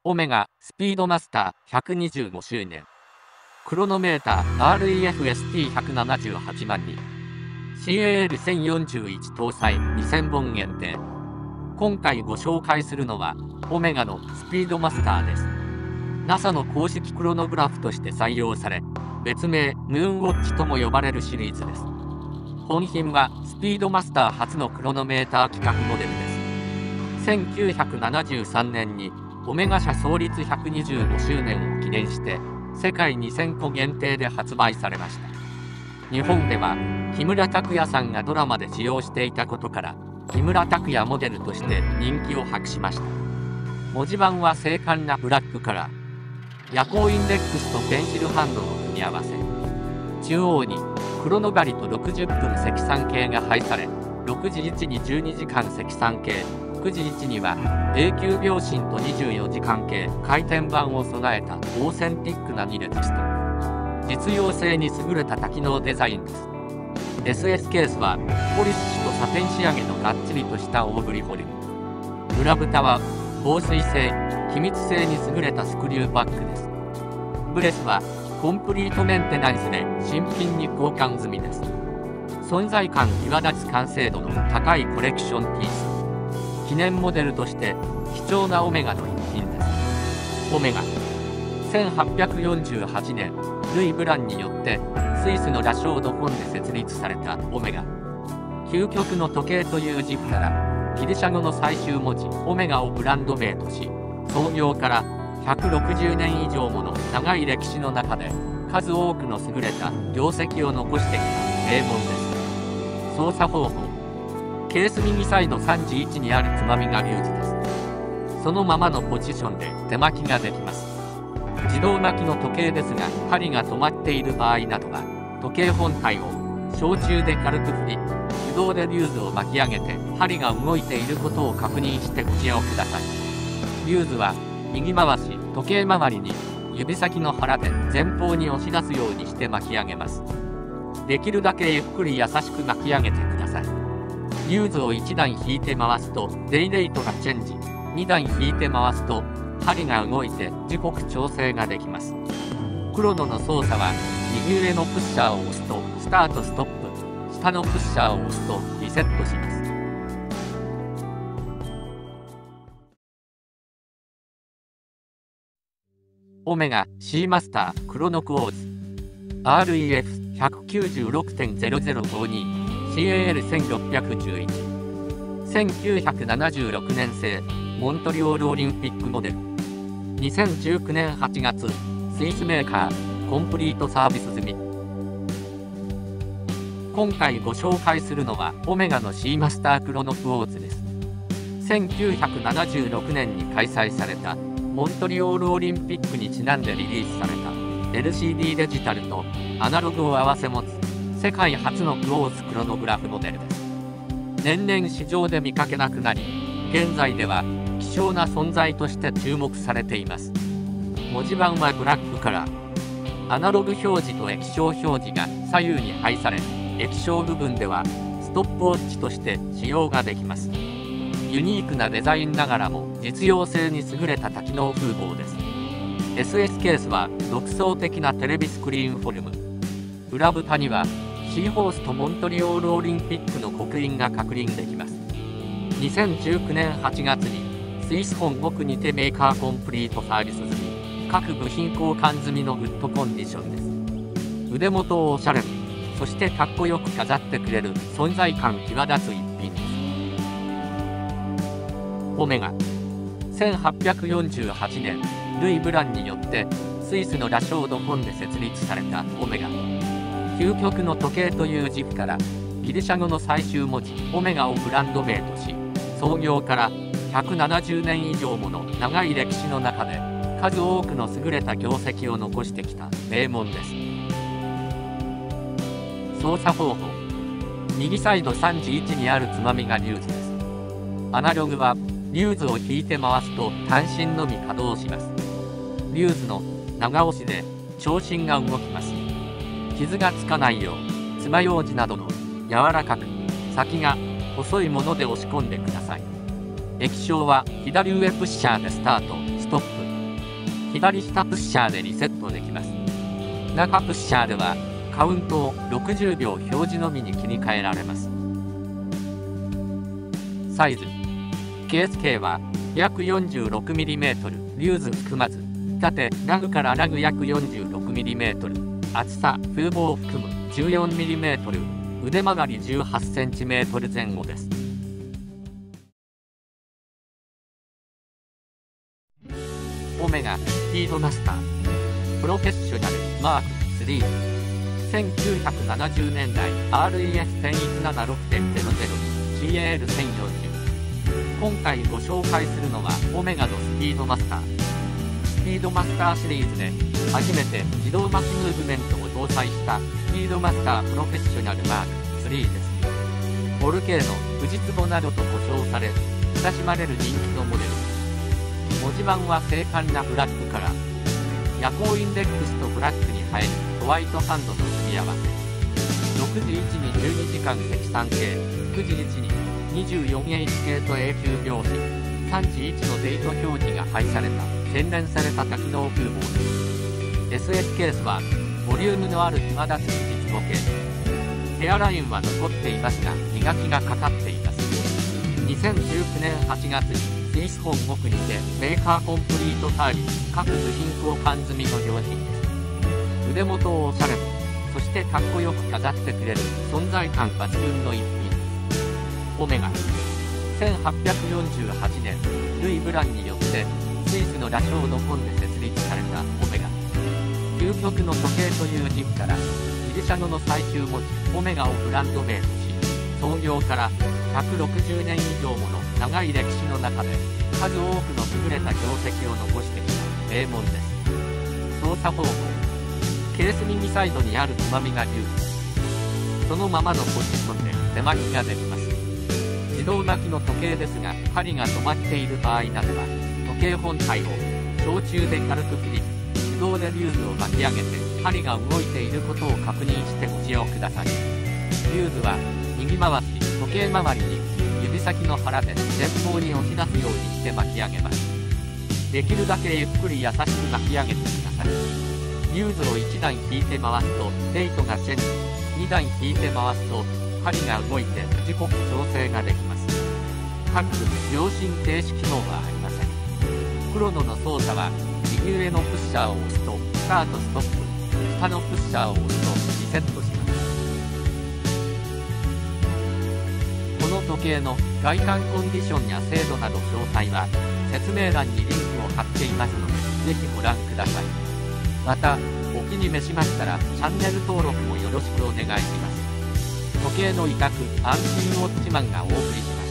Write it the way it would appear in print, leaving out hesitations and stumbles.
オメガスピードマスター125周年。クロノメーター REF-ST178 万人。CAL1041 搭載2000本限定。今回ご紹介するのは、オメガのスピードマスターです。NASA の公式クロノグラフとして採用され、別名ムーンウォッチとも呼ばれるシリーズです。本品はスピードマスター初のクロノメーター規格モデルです。1973年にオメガ社創立125周年を記念して、世界2000個限定で発売されました。日本では木村拓哉さんがドラマで使用していたことから、木村拓哉モデルとして人気を博しました。文字盤は精悍なブラックカラー。夜光インデックスとペンシルハンドの組み合わせ。中央にクロノ針と60分積算計が配され、6時1に12時間積算計、9時1には永久秒針と24時間計回転板を備えたオーセンティックな2列スト。実用性に優れた多機能デザインです。SS ケースはポリッシュとサテン仕上げのがっちりとした大振りフォルム。裏蓋は防水性、気密性に優れたスクリューバッグです。ブレスはコンプリートメンテナンスで新品に交換済みです。存在感際立つ完成度の高いコレクションピース。記念モデルとして貴重なオメガの一品です。オメガ1848年ルイ・ブランによってスイスのラショードフォンで設立されたオメガ。究極の時計という自負からギリシャ語の最終文字オメガをブランド名とし、創業から160年以上もの長い歴史の中で数多くの優れた業績を残してきた名門です。操作方法。ケース右サイド3時1にあるつまみがリューズです。そのままのポジションで手巻きができます。自動巻きの時計ですが、針が止まっている場合などは時計本体を小中で軽く振り、手動でリューズを巻き上げて針が動いていることを確認してご使用ください。リューズは右回し、時計回りに指先の腹で前方に押し出すようにして巻き上げます。できるだけゆっくり優しく巻き上げてください。リューズを1段引いて回すとデイレイトがチェンジ、2段引いて回すと針が動いて時刻調整ができます。クロノの操作は右上のプッシャーを押すとスタートストップ、下のプッシャーを押すとリセットします。オメガ C マスタークロノクォーズ REF196.0052CAL1611 1976年製モントリオールオリンピックモデル。2019年8月スイスメーカーコンプリートサービス済み。今回ご紹介するのはオメガの C マスタークロノクォーズです。1976年に開催されたモントリオールオリンピックにちなんでリリースされた LCD デジタルとアナログを併せ持つ世界初のクォーツクロノグラフモデルです。年々市場で見かけなくなり、現在では希少な存在として注目されています。文字盤はブラックカラー。アナログ表示と液晶表示が左右に配され、液晶部分ではストップウォッチとして使用ができます。ユニークなデザインながらも実用性に優れた多機能風貌です。SS ケースは独創的なテレビスクリーンフォルム。裏蓋にはシーホースとモントリオールオリンピックの刻印が確認できます。2019年8月にスイス本国にてメーカーコンプリートサービス済み、各部品交換済みのグッドコンディションです。腕元をおしゃれに、そしてかっこよく飾ってくれる存在感際立つ一品です。オメガ1848年ルイ・ブランによってスイスのラショードフォンで設立されたオメガ。究極の時計という自負からギリシャ語の最終文字オメガをブランド名とし、創業から170年以上もの長い歴史の中で数多くの優れた業績を残してきた名門です。操作方法。右サイド3時1にあるつまみがリューズです。アナログはリューズを引いて回すと単身のみ稼働します。リューズの長押しで長針が動きます。傷がつかないよう爪楊枝などの柔らかく先が細いもので押し込んでください。液晶は左上プッシャーでスタート、ストップ、 左下プッシャーでリセットできます。中プッシャーではカウントを60秒表示のみに切り替えられます。サイズケース径は約 46mm、 リューズ含まず、縦ラグからラグ約 46mm、 厚さ風防を含む 14mm、 腕曲がり 18cm 前後です。オメガスピードマスタープロフェッショナルマーク3、 1970年代 RES1176.00 CAL1040。 今回ご紹介するのはオメガのスピードマスター。スピードマスターシリーズで初めて自動巻きムーブメントを搭載したスピードマスタープロフェッショナルマーク3です。ボルケーノ、フジツボなどと呼称され親しまれる人気のモデル。文字盤は精悍なフラッグから夜光インデックスとフラッグに映えるホワイトハンドの組み合わせ。6時1に12時間積算系、9時1に 24H 系と永久表示、3時1のデート表示が配された洗練された多機能空母です。 SS ケースはボリュームのある際立つ実母系。ヘアラインは残っていますが磨きがかかっています。2019年8月にスイス本国にてメーカーコンプリートサービス各部品交換済みの良品です。腕元をおしゃれに、そしてかっこよく飾ってくれる存在感抜群の一品。オメガ1848年ルイ・ブランによってスイスのラショー・ド・コンで設立されたオメガ。究極の時計という軸からギリシャ語の最終文字オメガをブランド名とし、創業から160年以上もの長い歴史の中で数多くの優れた業績を残してきた名門です。操作方法ケース右サイドにあるつまみが重視。そのままのポジションで手巻きができます。自動巻きの時計ですが針が止まっている場合などは時計本体を小中で軽く振り、手動でリューズを巻き上げて針が動いていることを確認してご使用ください。リューズは右回し時計回りに指先の腹で前方に押し出すようにして巻き上げます。できるだけゆっくり優しく巻き上げてください。リューズを1段引いて回すとデイトが線に、2段引いて回すと針が動いて時刻調整ができます。各秒針停止機能はありません。クロノの操作は右上のプッシャーを押すとスタートストップ、下のプッシャーを押すとリセットします。この時計の外観コンディションや精度など詳細は説明欄にリンクを貼っていますのでぜひご覧ください。またお気に召しましたらチャンネル登録もよろしくお願いします。時計の委託安心ウォッチマンがお送りします。